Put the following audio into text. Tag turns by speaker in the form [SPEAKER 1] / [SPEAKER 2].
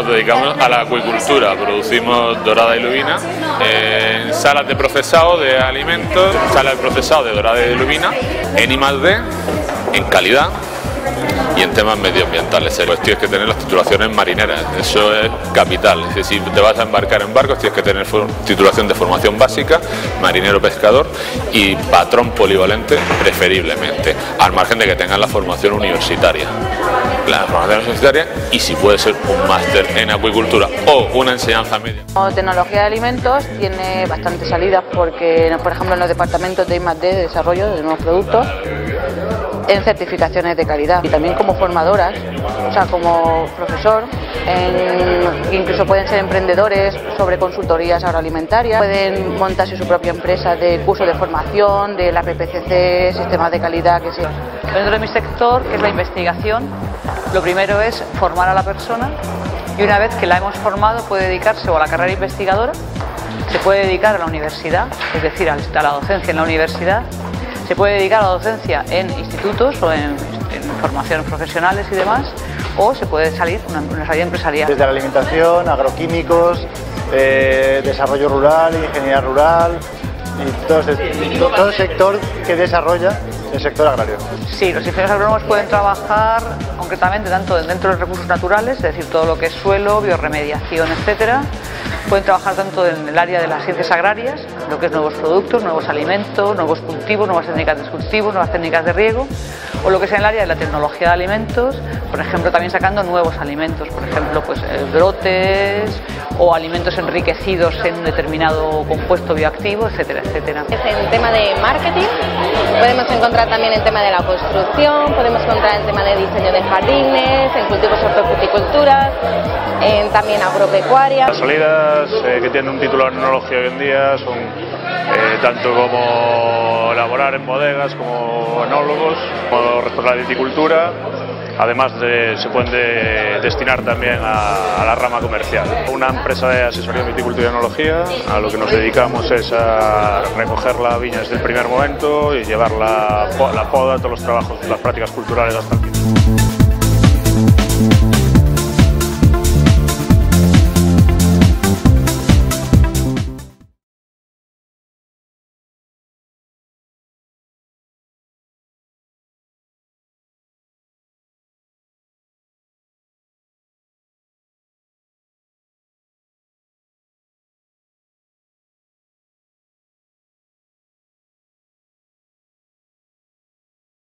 [SPEAKER 1] dedicamos a la acuicultura, producimos dorada y lubina en salas de procesado de alimentos, salas de procesado de dorada y de lubina, en I+D, en calidad y en temas medioambientales. Pues tienes que tener las titulaciones marineras, eso es capital. Es decir, si te vas a embarcar en barcos tienes que tener titulación de formación básica, marinero pescador y patrón polivalente preferiblemente, al margen de que tengas la formación universitaria. La formación universitaria y si puede ser un máster en acuicultura o una enseñanza media.
[SPEAKER 2] Tecnología de alimentos tiene bastantes salidas porque, por ejemplo, en los departamentos de I+D, de desarrollo de nuevos productos, en certificaciones de calidad y también como formadoras, o sea, como profesor, incluso pueden ser emprendedores sobre consultorías agroalimentarias, pueden montarse su propia empresa de cursos de formación, de la PPCC, sistemas de calidad, que sea.
[SPEAKER 3] Dentro de mi sector, que es la investigación, lo primero es formar a la persona y una vez que la hemos formado puede dedicarse o a la carrera investigadora, se puede dedicar a la universidad, es decir, a la docencia en la universidad, se puede dedicar a la docencia en institutos o en formaciones profesionales y demás, o se puede salir una salida empresarial.
[SPEAKER 4] Desde la alimentación, agroquímicos, desarrollo rural, ingeniería rural y todo el sector que desarrolla el sector agrario.
[SPEAKER 3] Sí, los ingenieros agrónomos pueden trabajar concretamente tanto dentro de recursos naturales, es decir, todo lo que es suelo, biorremediación, etcétera. Pueden trabajar tanto en el área de las ciencias agrarias, lo que es nuevos productos, nuevos alimentos, nuevos cultivos, nuevas técnicas de cultivo, nuevas técnicas de riego, o lo que es en el área de la tecnología de alimentos, por ejemplo, también sacando nuevos alimentos, por ejemplo, pues brotes o alimentos enriquecidos en un determinado compuesto bioactivo, etcétera, etcétera.
[SPEAKER 5] En tema de marketing, podemos encontrar también en tema de la construcción, podemos encontrar en tema de diseño de jardines, en cultivos hortofruticultura, también agropecuaria.
[SPEAKER 6] Las salidas que tienen un título en enología hoy en día son tanto como elaborar en bodegas, como enólogos, como responsable de viticultura. Además se pueden destinar también a la rama comercial. Una empresa de asesoría en viticultura y enología, a lo que nos dedicamos es a recoger la viña desde el primer momento y llevar la poda, todos los trabajos, las prácticas culturales hasta el final.